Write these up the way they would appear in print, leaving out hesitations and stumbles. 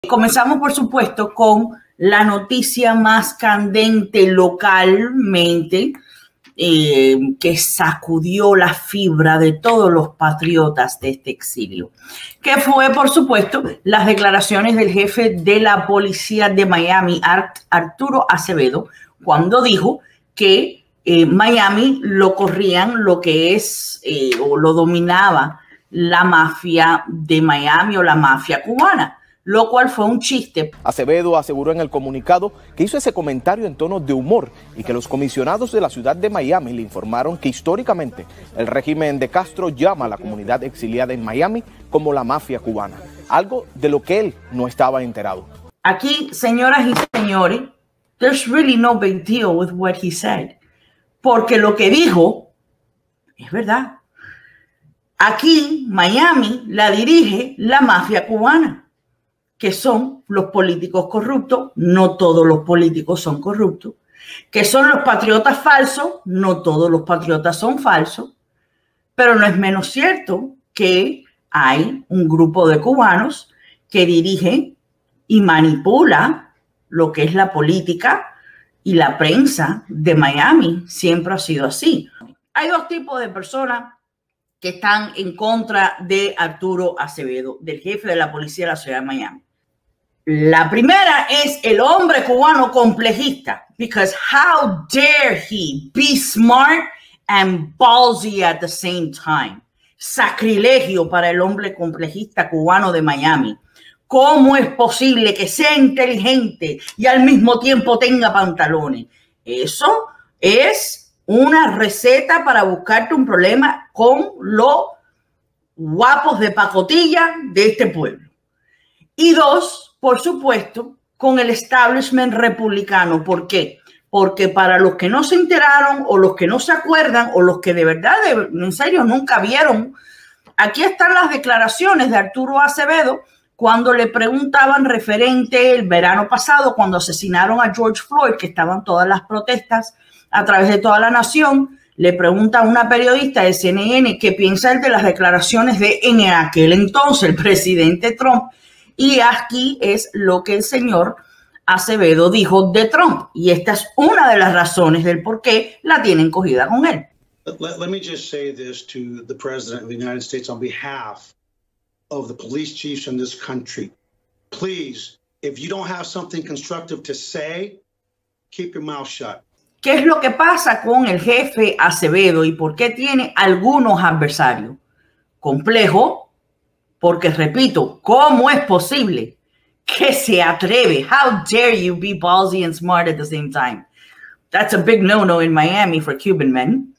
Comenzamos, por supuesto, con la noticia más candente localmente, que sacudió la fibra de todos los patriotas de este exilio, que fue, por supuesto, las declaraciones del jefe de la policía de Miami, Arturo Acevedo, cuando dijo que Miami lo corrían lo que es o lo dominaba la mafia de Miami o la mafia cubana, lo cual fue un chiste. Acevedo aseguró en el comunicado que hizo ese comentario en tono de humor y que los comisionados de la ciudad de Miami le informaron que históricamente el régimen de Castro llama a la comunidad exiliada en Miami como la mafia cubana, algo de lo que él no estaba enterado. Aquí, señoras y señores, there's really no big deal with what he said, porque lo que dijo es verdad. Aquí, Miami, la dirige la mafia cubana, que son los políticos corruptos, no todos los políticos son corruptos, que son los patriotas falsos, no todos los patriotas son falsos, pero no es menos cierto que hay un grupo de cubanos que dirigen y manipula lo que es la política y la prensa de Miami. Siempre ha sido así. Hay dos tipos de personas que están en contra de Arturo Acevedo, del jefe de la policía de la ciudad de Miami. La primera es el hombre cubano complejista, because how dare he be smart and ballsy at the same time. Sacrilegio para el hombre complejista cubano de Miami. ¿Cómo es posible que sea inteligente y al mismo tiempo tenga pantalones? Eso es una receta para buscarte un problema con los guapos de pacotilla de este pueblo. Y dos, por supuesto, con el establishment republicano. ¿Por qué? Porque para los que no se enteraron o los que no se acuerdan o los que de verdad, en serio, nunca vieron, aquí están las declaraciones de Arturo Acevedo cuando le preguntaban referente el verano pasado, cuando asesinaron a George Floyd, que estaban todas las protestas a través de toda la nación. Le pregunta a una periodista de CNN qué piensa él de las declaraciones de en aquel entonces el presidente Trump. Y aquí es lo que el señor Acevedo dijo de Trump. Y esta es una de las razones del por qué la tienen cogida con él. Let me just say this to the President of the United States on behalf of the police chiefs in this country. Please, if you don't have something constructive to say, keep your mouth shut. ¿Qué es lo que pasa con el jefe Acevedo y por qué tiene algunos adversarios? Complejo. Porque, repito, ¿cómo es posible que se atreve? How dare you be ballsy and smart at the same time? That's a big no-no in Miami for Cuban men.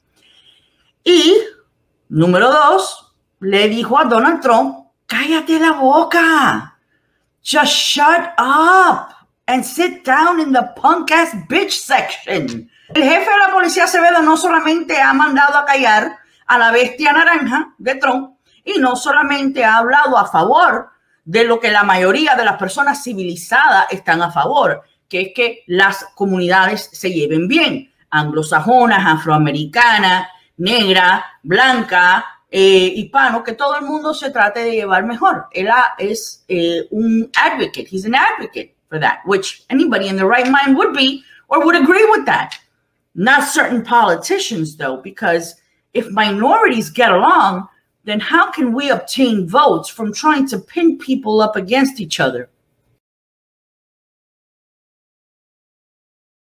Y, número dos, le dijo a Donald Trump, cállate la boca. Just shut up and sit down in the punk-ass bitch section. El jefe de la policía Acevedo no solamente ha mandado a callar a la bestia naranja de Trump, y no solamente ha hablado a favor de lo que la mayoría de las personas civilizadas están a favor, que es que las comunidades se lleven bien, anglosajonas, afroamericanas, negra, blanca, hispano, que todo el mundo se trate de llevar mejor. Él es un advocate, he's an advocate for that, which anybody in their right mind would be or would agree with that. Not certain politicians though, because if minorities get along, then how can we obtain votes from trying to pin people up against each other?